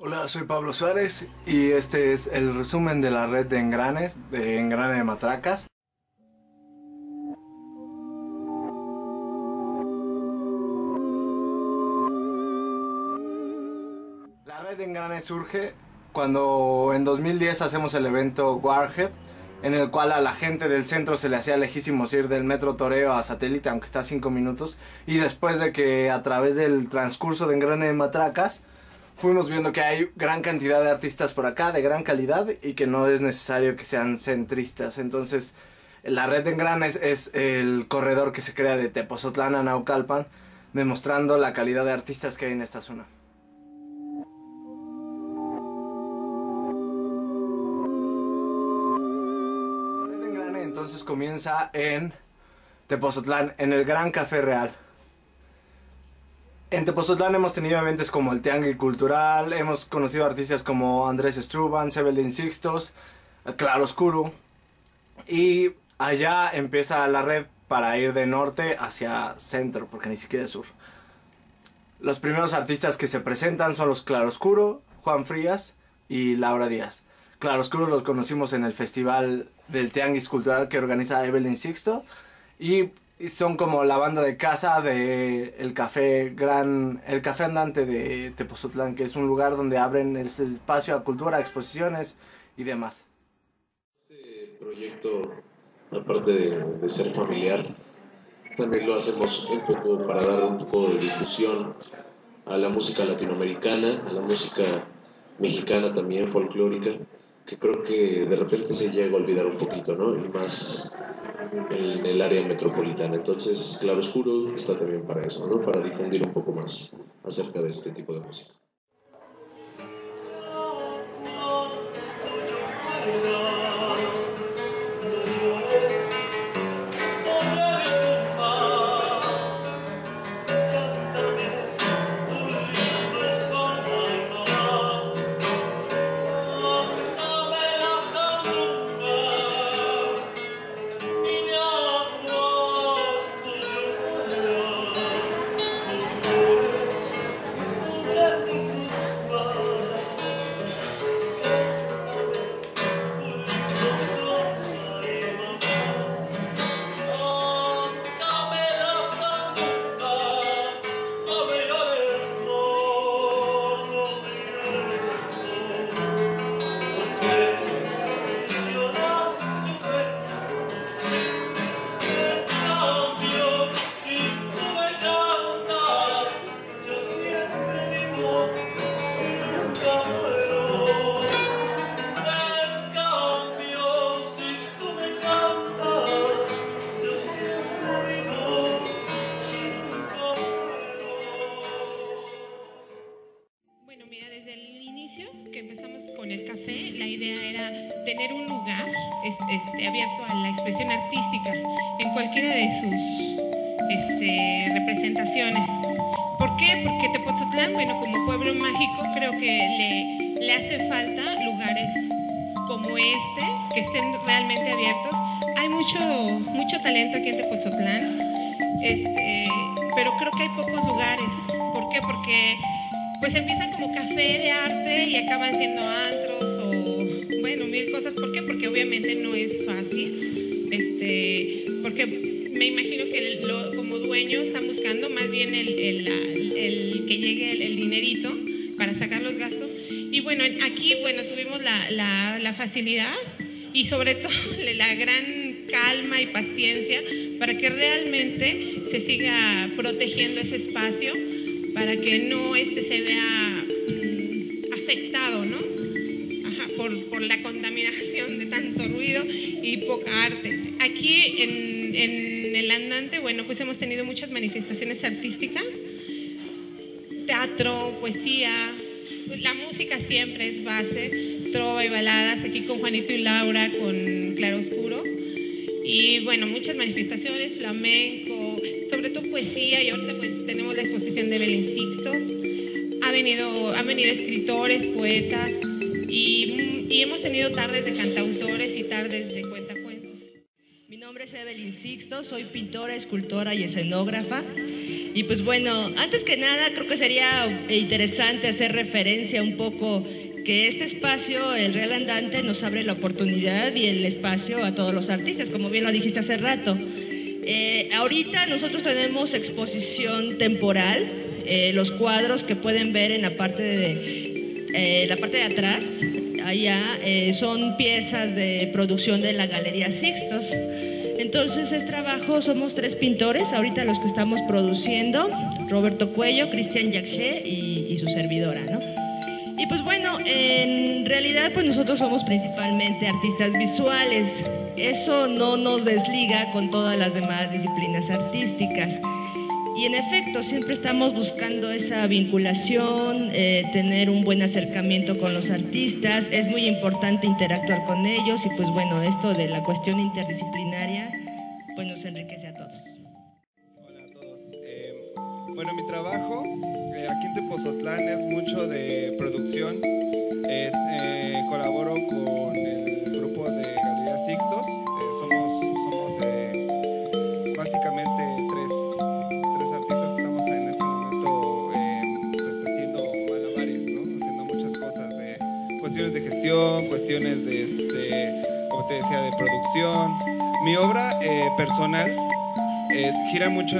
Hola, soy Pablo Suárez y este es el resumen de la red de engranes, de engrane de matracas. La red de engranes surge cuando en 2010 hacemos el evento Warhead, en el cual a la gente del centro se le hacía lejísimos ir del metro Toreo a Satélite, aunque está a 5 minutos, y después de que a través del transcurso de engrane de matracas fuimos viendo que hay gran cantidad de artistas por acá, de gran calidad, y que no es necesario que sean centristas. Entonces, la red de engranes es el corredor que se crea de Tepozotlán a Naucalpan, demostrando la calidad de artistas que hay en esta zona. La red de engrane entonces comienza en Tepozotlán, en el Gran Café Real. En Tepozotlán hemos tenido eventos como el Tianguis Cultural, hemos conocido artistas como Andrés Struban, Sebelin Sixtos, Claroscuro, y allá empieza la red para ir de norte hacia centro, porque ni siquiera es sur. Los primeros artistas que se presentan son los Claroscuro, Juan Frías y Laura Díaz. Claroscuro los conocimos en el festival del Tianguis Cultural que organiza Evelyn Sixto, y son como la banda de casa de el café andante de Tepozotlán, que es un lugar donde abren el espacio a cultura, a exposiciones y demás. Este proyecto, aparte de ser familiar, también lo hacemos un poco para dar un poco de difusión a la música latinoamericana, a la música mexicana también, folclórica, que creo que de repente se llega a olvidar un poquito, ¿no? Y más en el área metropolitana. Entonces, Claroscuro está también para eso, ¿no? Para difundir un poco más acerca de este tipo de música. Con el café, la idea era tener un lugar abierto a la expresión artística en cualquiera de sus representaciones. ¿Por qué? Porque Tepozotlán, bueno, como pueblo mágico, creo que le hace falta lugares como este, que estén realmente abiertos. Hay mucho talento aquí en Tepozotlán, pero creo que hay pocos lugares. ¿Por qué? Porque pues empiezan como café de arte y acaban siendo antros o, bueno, mil cosas. ¿Por qué? Porque obviamente no es fácil, porque me imagino que como dueño están buscando más bien el que llegue el dinerito para sacar los gastos. Y bueno, aquí, bueno, tuvimos la facilidad y sobre todo la gran calma y paciencia para que realmente se siga protegiendo ese espacio, para que no se vea afectado, ¿no? Ajá, por la contaminación de tanto ruido y poca arte. Aquí en el andante, bueno, pues hemos tenido muchas manifestaciones artísticas, teatro, poesía, la música siempre es base, trova y baladas, aquí con Juanito y Laura, con Claroscuro, y bueno, muchas manifestaciones, flamenco, sobre todo poesía, y ahorita pues tenemos la exposición de Belén Sixtos. Han venido escritores, poetas, y hemos tenido tardes de cantautores y tardes de cuentacuentos. Mi nombre es Evelyn Sixto, soy pintora, escultora y escenógrafa. Y pues bueno, antes que nada creo que sería interesante hacer referencia un poco que este espacio, el Real Andante, nos abre la oportunidad y el espacio a todos los artistas, como bien lo dijiste hace rato. Ahorita nosotros tenemos exposición temporal, los cuadros que pueden ver en la parte de atrás, allá, son piezas de producción de la Galería Sixtos. Entonces es trabajo, somos 3 pintores, ahorita los que estamos produciendo, Roberto Cuello, Cristian Yaxché y su servidora, ¿no? Y pues bueno, en realidad pues nosotros somos principalmente artistas visuales. Eso no nos desliga con todas las demás disciplinas artísticas. Y en efecto, siempre estamos buscando esa vinculación, tener un buen acercamiento con los artistas. Es muy importante interactuar con ellos y pues bueno, esto de la cuestión interdisciplinaria pues nos enriquece a todos. Hola a todos. Bueno, mi trabajo aquí en Tepoztlán es mucho de producción. Colaboro con el grupo de Galería Sixtos. Somos básicamente tres artistas que estamos en este momento pues haciendo malabares, ¿no? Haciendo muchas cosas, cuestiones de gestión, cuestiones de, como te decía, de producción. Mi obra personal gira mucho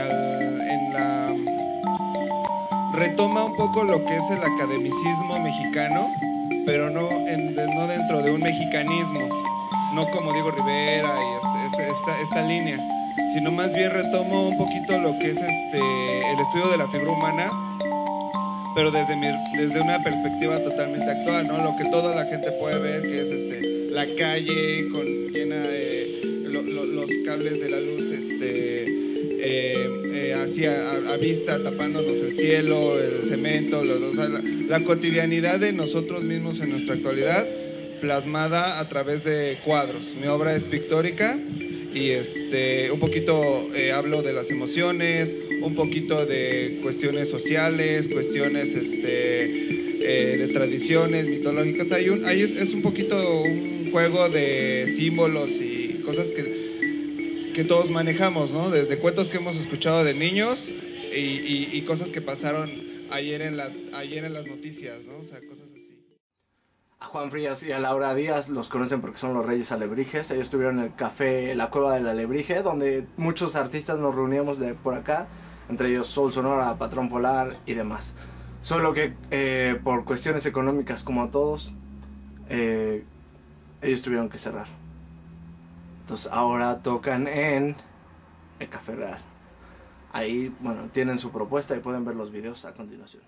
retoma un poco lo que es el academicismo mexicano, pero no dentro de un mexicanismo, no como Diego Rivera y esta línea, sino más bien retomo un poquito lo que es el estudio de la figura humana, pero desde una perspectiva totalmente actual, ¿no? Lo que toda la gente puede ver, que es la calle llena de los cables de la luz hacia a vista, tapándonos el cielo, el cemento, la cotidianidad de nosotros mismos en nuestra actualidad, plasmada a través de cuadros. Mi obra es pictórica y un poquito hablo de las emociones, un poquito de cuestiones sociales, cuestiones de tradiciones mitológicas. Es un poquito un juego de símbolos y cosas que todos manejamos, ¿no? Desde cuentos que hemos escuchado de niños y cosas que pasaron ayer en las noticias, ¿no? O sea, cosas así. A Juan Frías y a Laura Díaz los conocen porque son los Reyes Alebrijes. Ellos tuvieron el café La Cueva del Alebrije, donde muchos artistas nos reuníamos de por acá, entre ellos Sol Sonora, Patrón Polar y demás. Solo que por cuestiones económicas, como a todos, ellos tuvieron que cerrar. Entonces ahora tocan en el Café Real. Ahí, bueno, tienen su propuesta y pueden ver los videos a continuación.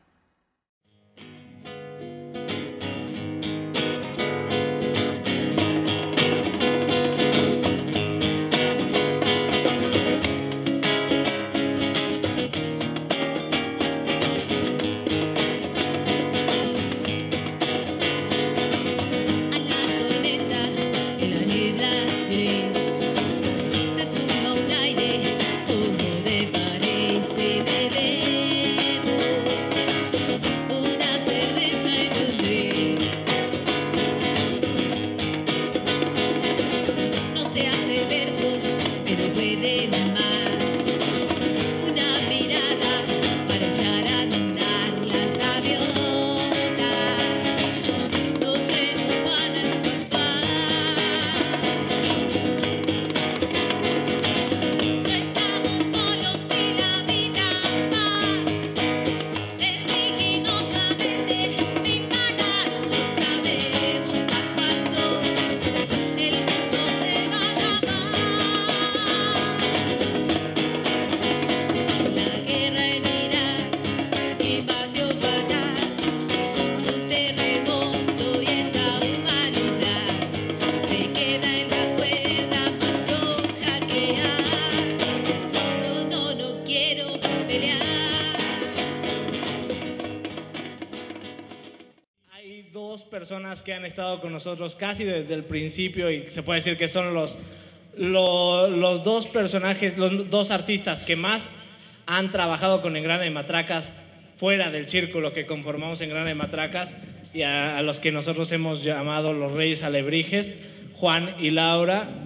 Personas que han estado con nosotros casi desde el principio y se puede decir que son los dos personajes, los dos artistas que más han trabajado con Engrana de Matracas fuera del círculo que conformamos Engrana de Matracas y a los que nosotros hemos llamado los Reyes Alebrijes, Juan y Laura.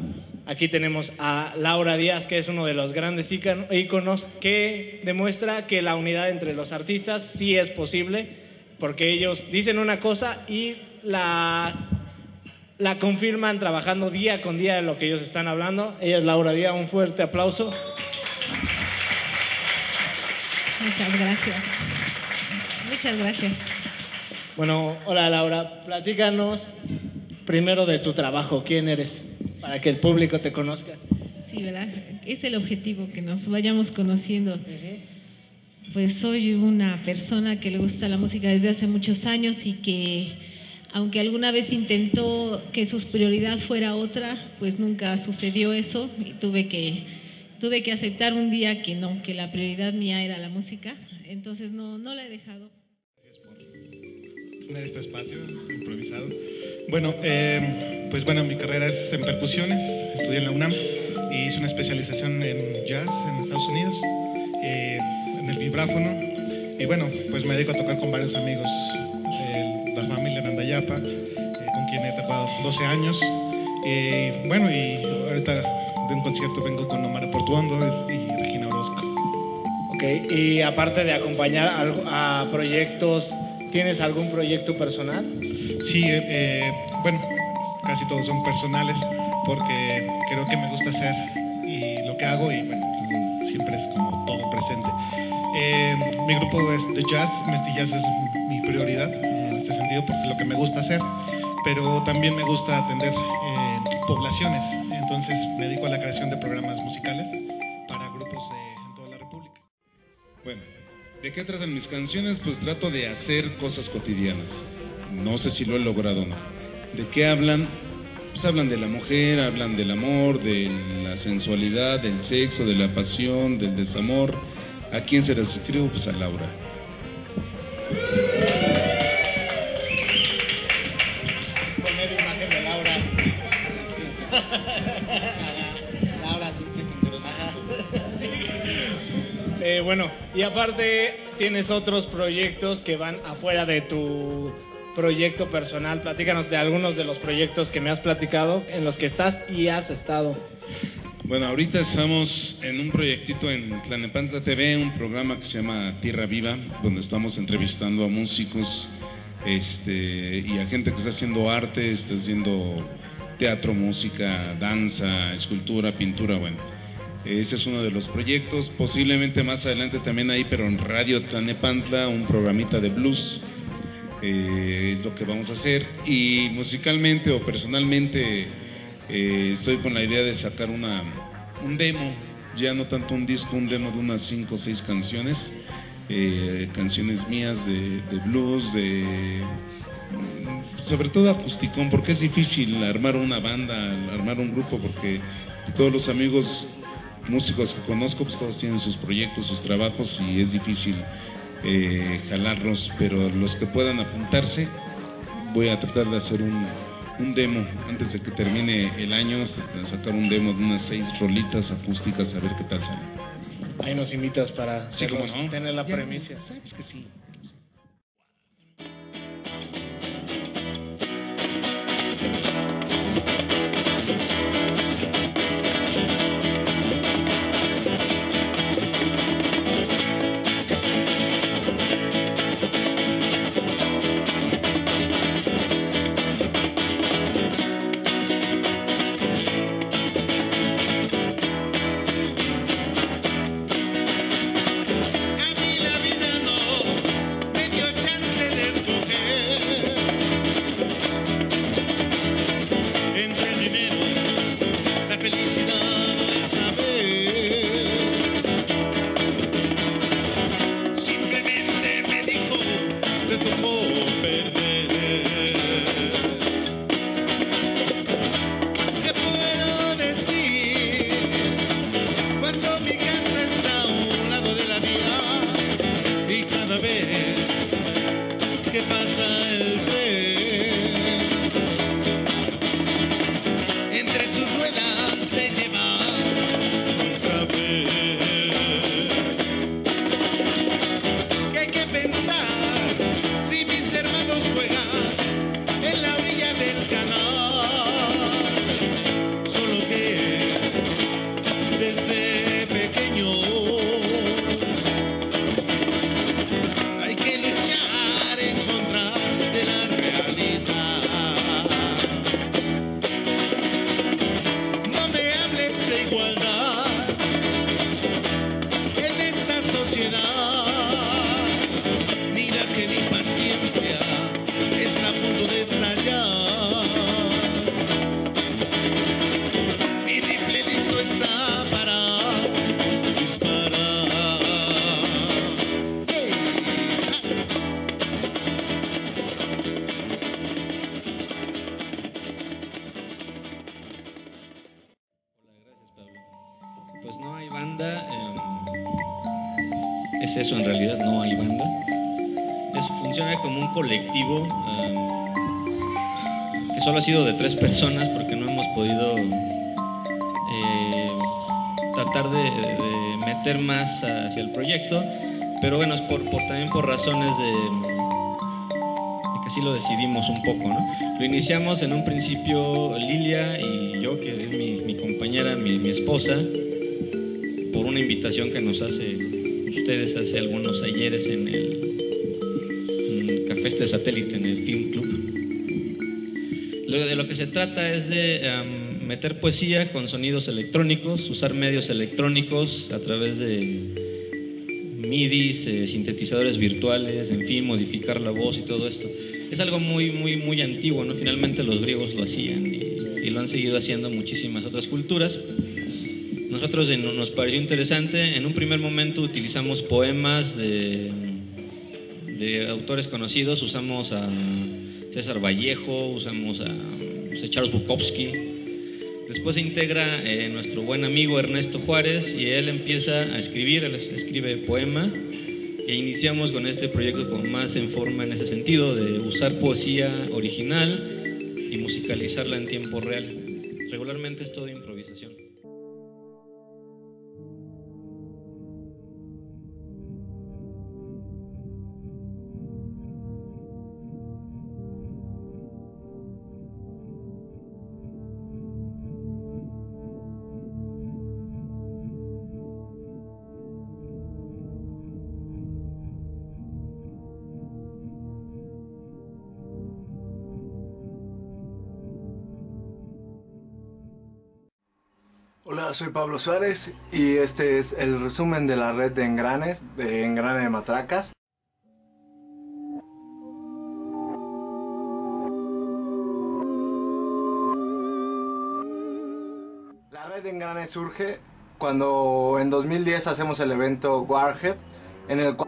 Aquí tenemos a Laura Díaz, que es uno de los grandes íconos que demuestra que la unidad entre los artistas sí es posible, porque ellos dicen una cosa y la confirman trabajando día con día en lo que ellos están hablando. Ella es Laura Díaz, un fuerte aplauso. Muchas gracias. Muchas gracias. Bueno, hola Laura, platícanos primero de tu trabajo, ¿quién eres? Para que el público te conozca. Sí, ¿verdad? Es el objetivo, que nos vayamos conociendo. Pues soy una persona que le gusta la música desde hace muchos años y que, aunque alguna vez intentó que su prioridad fuera otra, pues nunca sucedió eso y tuve que aceptar un día que no, que la prioridad mía era la música. Entonces no la he dejado. Gracias por tener este espacio improvisado. Bueno, pues bueno, mi carrera es en percusiones, estudié en la UNAM y hice una especialización en jazz en Estados Unidos, en el vibráfono, y bueno, pues me dedico a tocar con varios amigos, la familia Nandayapa, con quien he tocado 12 años, y bueno, y ahorita de un concierto vengo con Omar Portuondo y Regina Orozco. Ok, y aparte de acompañar a proyectos, ¿tienes algún proyecto personal? Sí, bueno, casi todos son personales porque creo que me gusta hacer y lo que hago y bueno, siempre es como todo presente. Mi grupo es de jazz, Mesty Jazz es mi prioridad en este sentido porque es lo que me gusta hacer, pero también me gusta atender poblaciones, entonces me dedico a la creación de programas musicales para grupos en toda la República. Bueno, ¿de qué tratan mis canciones? Pues trato de hacer cosas cotidianas. No sé si lo he logrado o no. ¿De qué hablan? Pues hablan de la mujer, hablan del amor, de la sensualidad, del sexo, de la pasión, del desamor. ¿A quién se las escribo? Pues a Laura. Poner imagen de Laura. Laura, sí. Bueno, y aparte tienes otros proyectos que van afuera de tu proyecto personal. Platícanos de algunos de los proyectos que me has platicado, en los que estás y has estado. Bueno, ahorita estamos en un proyectito en Tlalnepantla TV, un programa que se llama Tierra Viva, donde estamos entrevistando a músicos y a gente que está haciendo arte, está haciendo teatro, música, danza, escultura, pintura, bueno. Ese es uno de los proyectos, posiblemente más adelante también ahí, pero en Radio Tlalnepantla, un programita de blues, es lo que vamos a hacer. Y musicalmente o personalmente estoy con la idea de sacar un demo, ya no tanto un disco, un demo de unas 5 o 6 canciones, canciones mías de blues, sobre todo acústicón, porque es difícil armar una banda, armar un grupo, porque todos los amigos músicos que conozco, pues todos tienen sus proyectos, sus trabajos y es difícil jalarlos, pero los que puedan apuntarse, voy a tratar de hacer un demo antes de que termine el año, sacar un demo de unas 6 rolitas acústicas, a ver qué tal sale. Ahí nos invitas para sí, como no, tener la premisa. Sabes que sí. es eso en realidad, no hay banda. Funciona como un colectivo que solo ha sido de 3 personas porque no hemos podido tratar de meter más hacia el proyecto, pero bueno, es también por razones de que así lo decidimos un poco, ¿no? Lo iniciamos en un principio Lilia y yo, que es mi compañera, mi esposa, por una invitación que nos hace ustedes hace algunos ayeres en el Café Este Satélite, en el Film Club. De lo que se trata es de meter poesía con sonidos electrónicos, usar medios electrónicos a través de MIDIs, sintetizadores virtuales, en fin, modificar la voz y todo esto. Es algo muy antiguo, ¿no? Finalmente los griegos lo hacían y lo han seguido haciendo muchísimas otras culturas. Nosotros nos pareció interesante. En un primer momento utilizamos poemas de autores conocidos. Usamos a César Vallejo, usamos a Charles Bukowski. Después se integra nuestro buen amigo Ernesto Juárez y él empieza a escribir, él escribe poema, e iniciamos con este proyecto con más en forma en ese sentido, de usar poesía original y musicalizarla en tiempo real. Regularmente es todo improvisación. Hola, soy Pablo Suárez y este es el resumen de la red de engranes, de engrane de matracas. La red de engranes surge cuando en 2010 hacemos el evento Warhead, en el cual